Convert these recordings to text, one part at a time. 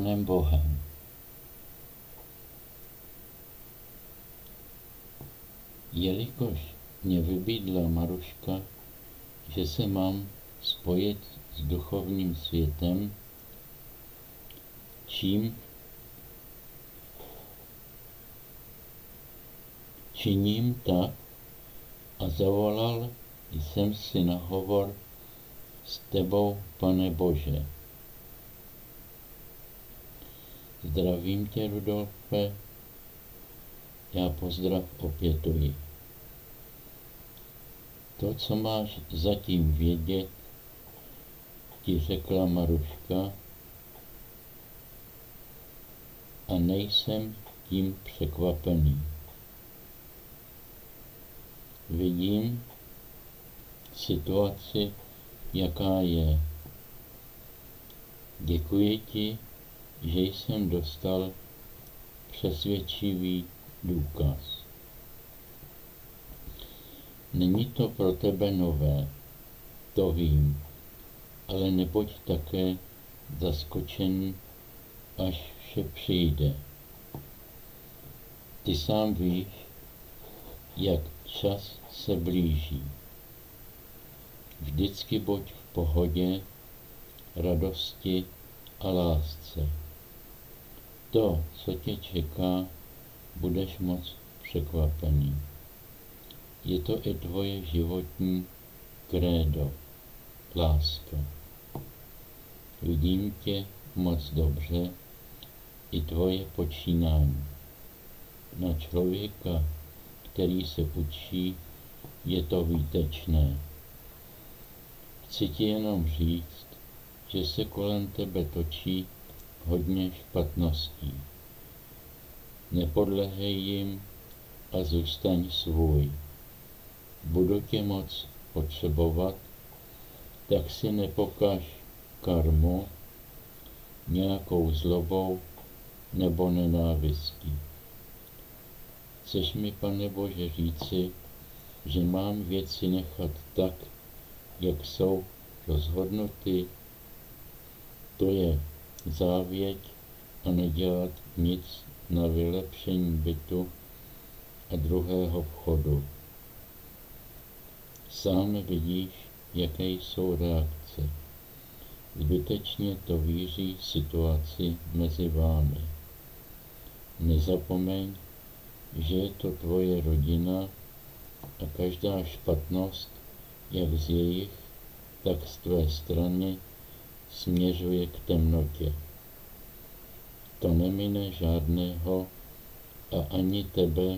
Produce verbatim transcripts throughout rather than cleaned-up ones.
Pánem Bohem. Jelikož mě vybídla Maruška, že se mám spojit s duchovním světem, čím činím tak a zavolal jsem si na hovor s tebou, Pane Bože. Zdravím tě, Rudolfe, já pozdrav opětuji. To, co máš zatím vědět, ti řekla Maruška a nejsem tím překvapený. Vidím situaci, jaká je. Děkuji ti, že jsem dostal přesvědčivý důkaz. Není to pro tebe nové, to vím, ale nebuď také zaskočený, až vše přijde. Ty sám víš, jak čas se blíží. Vždycky buď v pohodě, radosti a lásce. To, co tě čeká, budeš moc překvapený. Je to i tvoje životní krédo, láska. Vidím tě moc dobře, i tvoje počínání. Na člověka, který se učí, je to výtečné. Chci ti jenom říct, že se kolem tebe točí hodně špatností. Nepodlehej jim a zůstaň svůj. Budu tě moc potřebovat, tak si nepokaž karmu nějakou zlobou nebo nenávistí. Chceš mi, Pane Bože, říci, že mám věci nechat tak, jak jsou rozhodnuty? To je závěť a nedělat nic na vylepšení bytu a druhého vchodu. Sám vidíš, jaké jsou reakce. Zbytečně to víří situaci mezi vámi. Nezapomeň, že je to tvoje rodina a každá špatnost, jak z jejich, tak z tvé strany, směřuje k temnotě. To nemine žádného a ani tebe,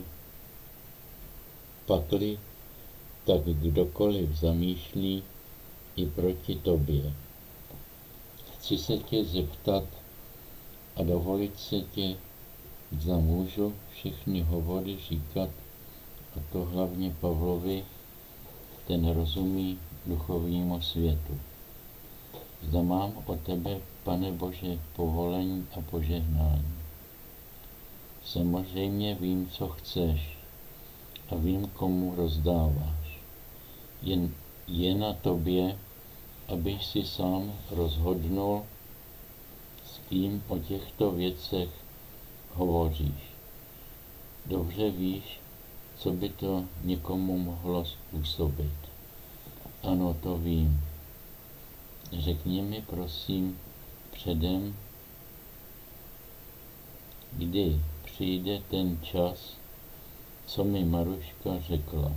pakli tak kdokoliv zamýšlí i proti tobě. Chci se tě zeptat a dovolit se tě, zda můžu všechny hovory říkat, a to hlavně Pavlovi, ten rozumí duchovnímu světu. Zda mám od tebe, Pane Bože, povolení a požehnání. Samozřejmě vím, co chceš a vím, komu rozdáváš. Jen je na tobě, abys si sám rozhodnul, s kým o těchto věcech hovoříš. Dobře víš, co by to někomu mohlo způsobit. Ano, to vím. Řekni mi, prosím, předem, kdy přijde ten čas, co mi Maruška řekla.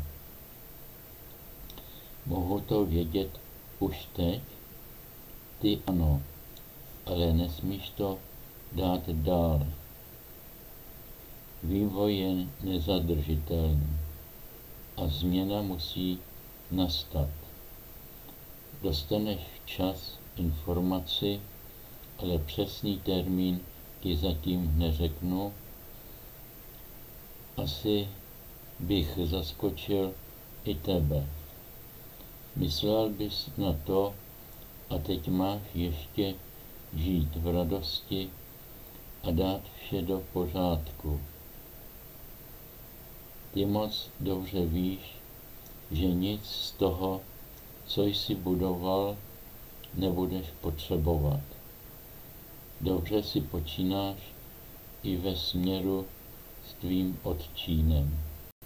Mohu to vědět už teď? Ty ano, ale nesmíš to dát dál. Vývoj je nezadržitelný a změna musí nastat. Dostaneš včas informaci, ale přesný termín ti zatím neřeknu. Asi bych zaskočil i tebe. Myslel bys na to a teď máš ještě žít v radosti a dát vše do pořádku. Ty moc dobře víš, že nic z toho, co jsi budoval, nebudeš potřebovat. Dobře si počínáš i ve směru s tvým otčínem.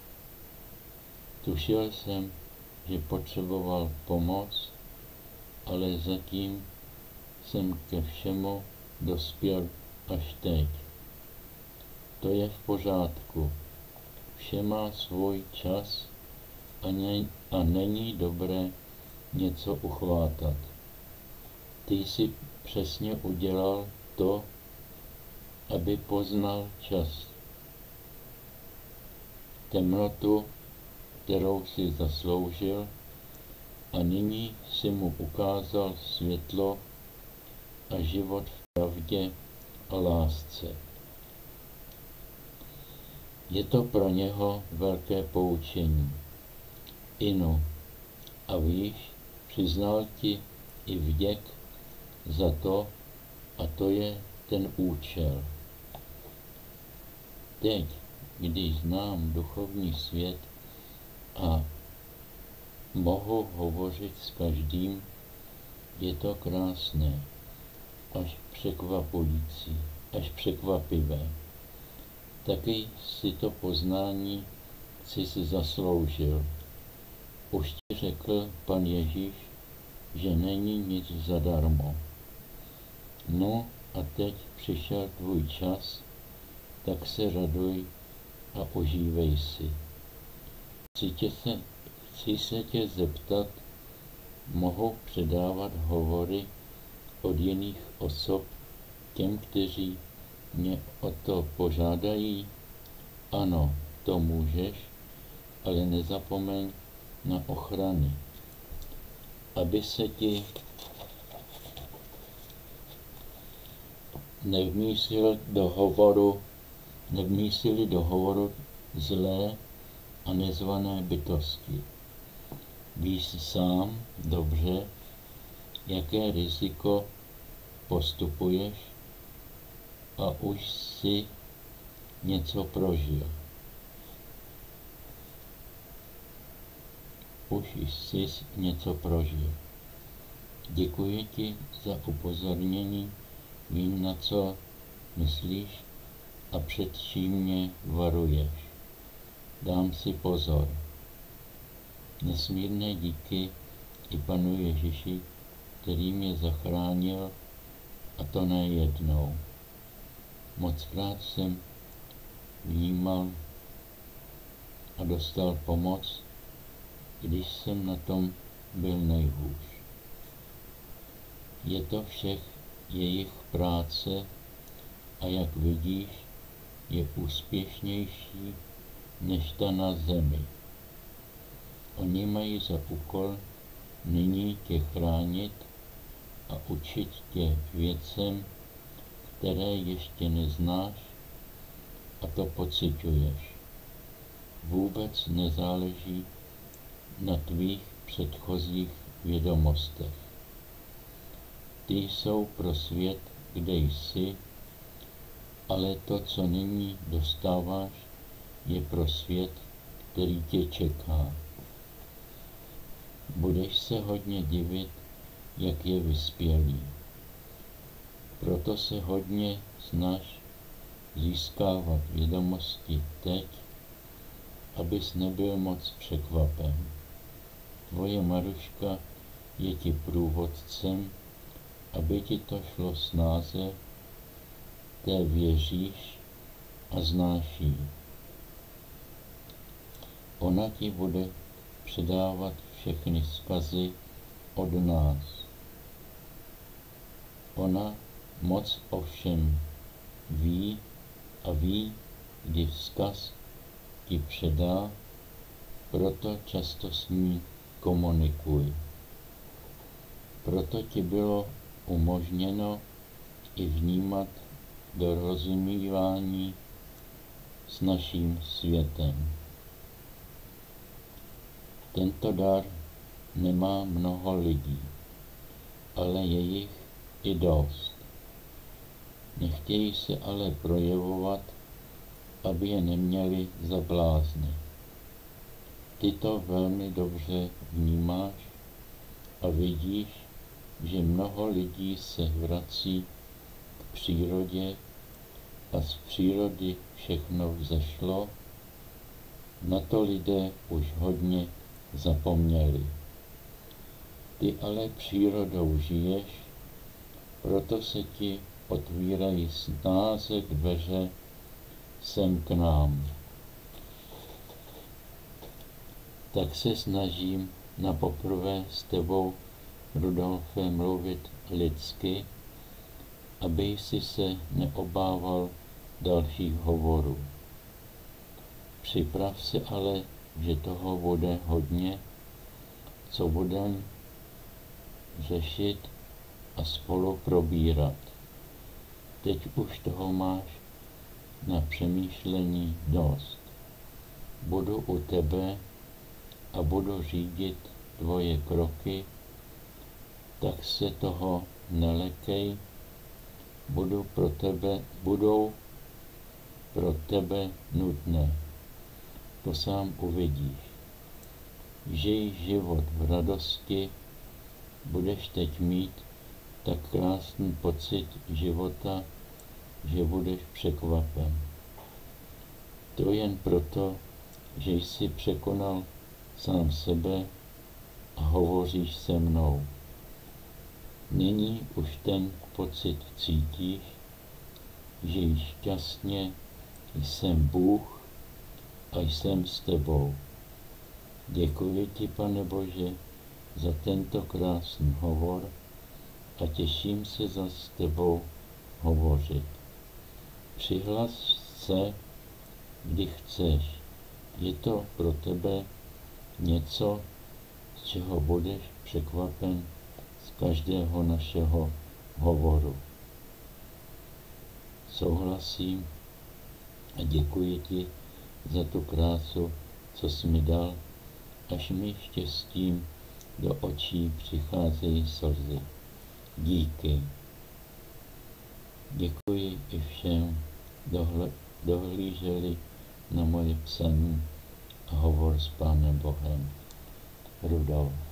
Tušil jsem, že potřeboval pomoc, ale zatím jsem ke všemu dospěl až teď. To je v pořádku. Vše má svůj čas a, ne, a není dobré něco uchvátat. Ty jsi přesně udělal to, aby poznal čas. Temnotu, kterou si zasloužil, a nyní si mu ukázal světlo a život v pravdě a lásce. Je to pro něho velké poučení. Inu, a víš, přiznal ti i vděk za to, a to je ten účel. Teď, když znám duchovní svět a mohu hovořit s každým, je to krásné, až překvapující, až překvapivé. Taky si to poznání si si zasloužil. Už ti řekl Pan Ježíš, že není nic zadarmo. No a teď přišel tvůj čas, tak se raduj a užívej si. Chci, tě se, chci se tě zeptat, mohu předávat hovory od jiných osob těm, kteří mě o to požádají? Ano, to můžeš, ale nezapomeň na ochrany, aby se ti nevmísili do hovoru, nevmísili do hovoru zlé a nezvané bytosti. Víš sám dobře, jaké riziko postupuješ, a už si něco prožil. Už jsi něco prožil. Děkuji ti za upozornění, vím, na co myslíš a před čím mě varuješ. Dám si pozor. Nesmírné díky i Panu Ježíši, který mě zachránil, a to ne jednou. Mockrát jsem vnímal a dostal pomoc, když jsem na tom byl nejhůř. Je to všech jejich práce a jak vidíš, je úspěšnější než ta na zemi. Oni mají za úkol nyní tě chránit a učit tě věcem, které ještě neznáš, a to pociťuješ. Vůbec nezáleží na tvých předchozích vědomostech. Ty jsou pro svět, kde jsi, ale to, co nyní dostáváš, je pro svět, který tě čeká. Budeš se hodně divit, jak je vyspělý. Proto se hodně snaž získávat vědomosti teď, abys nebyl moc překvapen. Tvoje Maruška je ti průvodcem, aby ti to šlo snáze, té věříš a znáš ji. Ona ti bude předávat všechny vzkazy od nás. Ona moc ovšem ví a ví, kdy vzkaz ti předá, proto často s ní komunikuj. Proto ti bylo umožněno i vnímat dorozumívání s naším světem. Tento dar nemá mnoho lidí, ale je jich i dost. Nechtějí se ale projevovat, aby je neměli za blázny. Ty to velmi dobře vnímáš a vidíš, že mnoho lidí se vrací přírodě a z přírody všechno vzešlo, na to lidé už hodně zapomněli. Ty ale přírodou žiješ, proto se ti otvírají snáze dveře sem k nám. Tak se snažím na poprvé s tebou, Rudolfe, mluvit lidsky, aby si se neobával dalších hovorů. Připrav se ale, že toho bude hodně, co budeme řešit a spolu probírat. Teď už toho máš na přemýšlení dost. Budu u tebe a budu řídit tvoje kroky, tak se toho nelekej, budu pro tebe, budou pro tebe nutné. To sám uvidíš. Žij život v radosti, budeš teď mít tak krásný pocit života, že budeš překvapen. To jen proto, že jsi překonal sám sebe a hovoříš se mnou. Nyní už ten pocit cítíš, žij šťastně, jsem Bůh a jsem s tebou. Děkuji ti, Pane Bože, za tento krásný hovor a těším se za s tebou hovořit. Přihlas se, kdy chceš. Je to pro tebe něco, z čeho budeš překvapen z každého našeho hovoru. Souhlasím a děkuji ti za tu krásu, co jsi mi dal, až mi štěstím do očí přicházejí slzy. Díky. Děkuji i všem, dohle, dohlíželi na moje psaní a hovor s Pánem Bohem. Rudolf.